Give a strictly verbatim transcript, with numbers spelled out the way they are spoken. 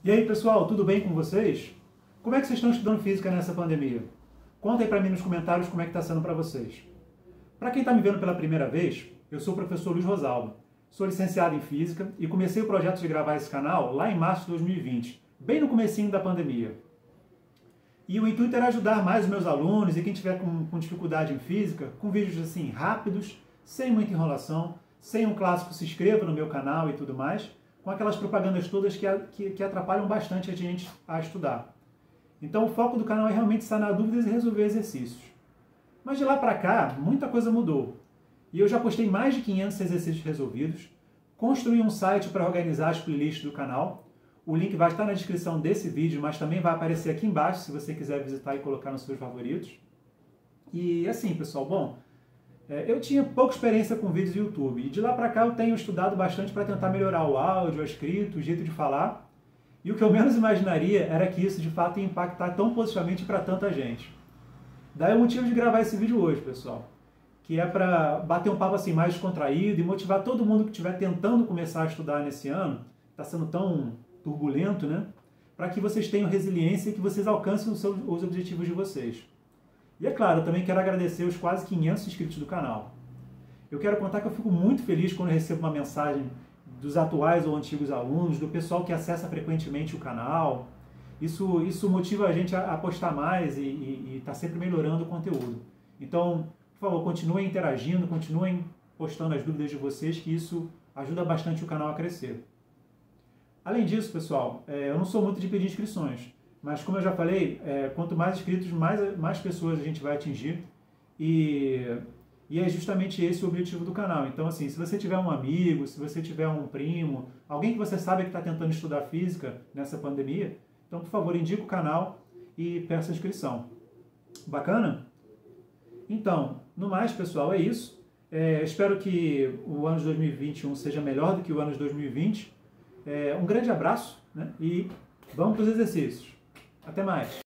E aí, pessoal, tudo bem com vocês? Como é que vocês estão estudando física nessa pandemia? Conta aí para mim nos comentários como é que está sendo para vocês. Para quem está me vendo pela primeira vez, eu sou o professor Luiz Rosaldo. Sou licenciado em Física e comecei o projeto de gravar esse canal lá em março de dois mil e vinte, bem no comecinho da pandemia. E o intuito era ajudar mais os meus alunos e quem tiver com, com dificuldade em Física, com vídeos assim rápidos, sem muita enrolação, sem um clássico se inscreva no meu canal e tudo mais, com aquelas propagandas todas que, que, que atrapalham bastante a gente a estudar. Então o foco do canal é realmente sanar dúvidas e resolver exercícios. Mas de lá para cá, muita coisa mudou. E eu já postei mais de quinhentos exercícios resolvidos, construí um site para organizar as playlists do canal. O link vai estar na descrição desse vídeo, mas também vai aparecer aqui embaixo, se você quiser visitar e colocar nos seus favoritos. E assim, pessoal, bom, eu tinha pouca experiência com vídeos do YouTube, e de lá para cá eu tenho estudado bastante para tentar melhorar o áudio, a escrita, o jeito de falar. E o que eu menos imaginaria era que isso de fato ia impactar tão positivamente para tanta gente. Daí o motivo de gravar esse vídeo hoje, pessoal, que é para bater um papo assim mais descontraído e motivar todo mundo que estiver tentando começar a estudar nesse ano, está sendo tão turbulento, né? Para que vocês tenham resiliência e que vocês alcancem os, seus, os objetivos de vocês. E é claro, eu também quero agradecer os quase quinhentos inscritos do canal. Eu quero contar que eu fico muito feliz quando eu recebo uma mensagem dos atuais ou antigos alunos, do pessoal que acessa frequentemente o canal. Isso, isso motiva a gente a, a postar mais e está sempre melhorando o conteúdo. Então, por favor, continuem interagindo, continuem postando as dúvidas de vocês, que isso ajuda bastante o canal a crescer. Além disso, pessoal, é, eu não sou muito de pedir inscrições, mas como eu já falei, é, quanto mais inscritos, mais, mais pessoas a gente vai atingir, e, e é justamente esse o objetivo do canal. Então, assim, se você tiver um amigo, se você tiver um primo, alguém que você sabe que está tentando estudar física nessa pandemia, então, por favor, indique o canal e peça inscrição. Bacana? Então, no mais, pessoal, é isso. É, espero que o ano de dois mil e vinte e um seja melhor do que o ano de dois mil e vinte. É, um grande abraço, né? E vamos para os exercícios. Até mais!